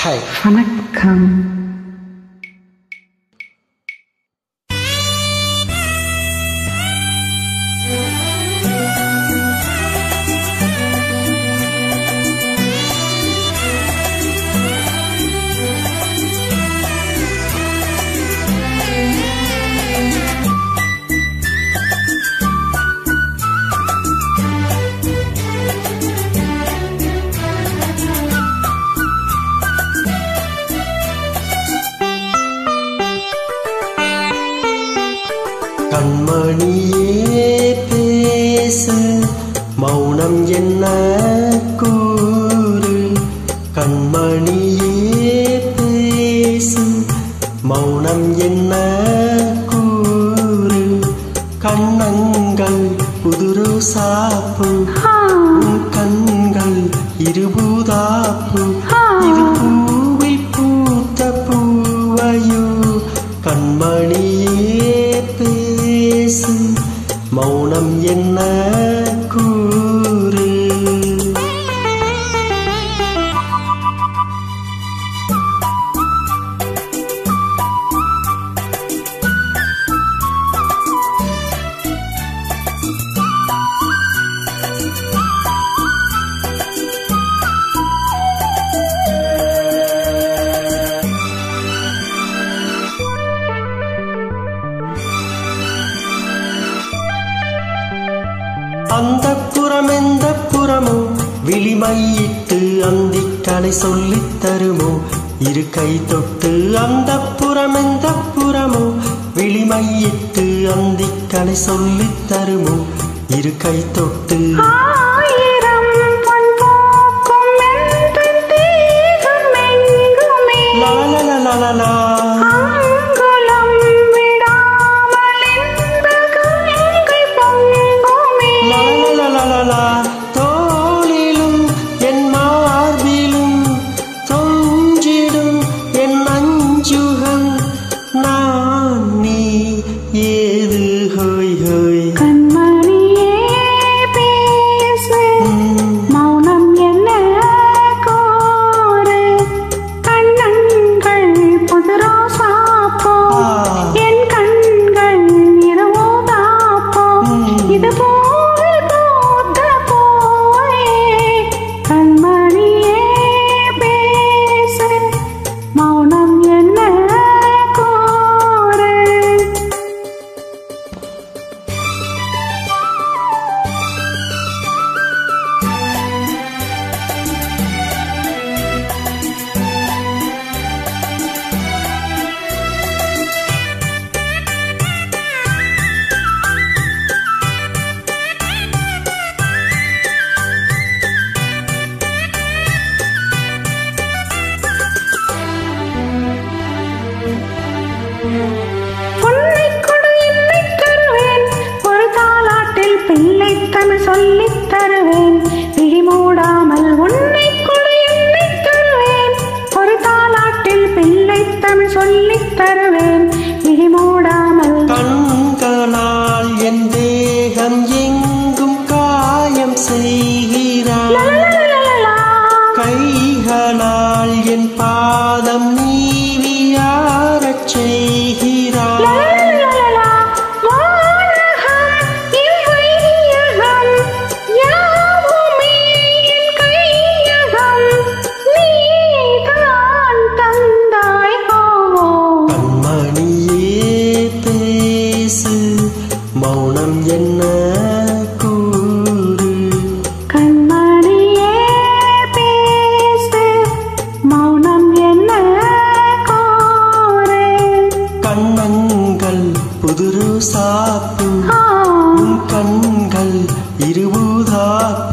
Hi வணக்கம். கண்மணியே பேசு, மௌனம் என்ன கூறு. கண்மணியே பேசு, மௌனம் என்ன கூறு. கண்ணங்கள் புதுரு சாப்பு, கண்கள் இருபூதாப்பு. இது பூவில் பூத்த பூவையோ. கண்மணியே பேசு, மௌனம் என்ன கூறு. அந்த புறம் எந்த புறமோ விழிமையிட்டு அந்திக்கலை சொல்லித் தருமோ. இரு கை தொட்டு அந்த புறம் எந்த புறமோ விழிமையிட்டு அந்திக்கலை சொல்லித் தருமோ. இரு கை தொட்டு லலலலலலலா தோளிலும் என் மார்பிலும் தொஞ்சிடும் என் அஞ்சுகம். நான் நீ ஏது ஹோய் ஹோய். கண்மணியே பேசு, மௌனம் என்ன கூறு. கண்ணங்கள் புதுரோ சாப்போ, என் கண்கள் இரவோதாப்போ. இது சொல்லித் தருவேன். விழி மூடாமல் உன்னை கொடு என்னை தருவேன். ஒரு தாலாட்டில் பிள்ளை தமிழ் சொல்லித் தருவேன். விழி மூடாமல் கண்களால் என் தேகம் எங்கும் காயம் செய்கிறாய். கைகளால் என் பாதம் நீவியாரச் செய்கிறாய். மௌனம் என்ன கூறு. கண்மணியே பேசு, மௌனம் என்ன கூறு. கண்ணங்கள் புதுரு சாப்பு, கண்கள் இருபூதாப்பு.